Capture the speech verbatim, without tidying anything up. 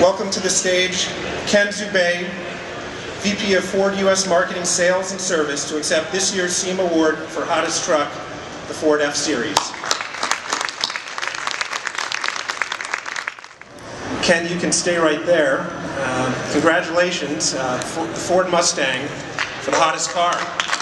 welcome to the stage Ken Zubay, V P of Ford U S Marketing, Sales, and Service, to accept this year's SEMA Award for Hottest Truck, the Ford F-Series. Ken, you can stay right there. Uh, congratulations, uh, for the Ford Mustang for the hottest car.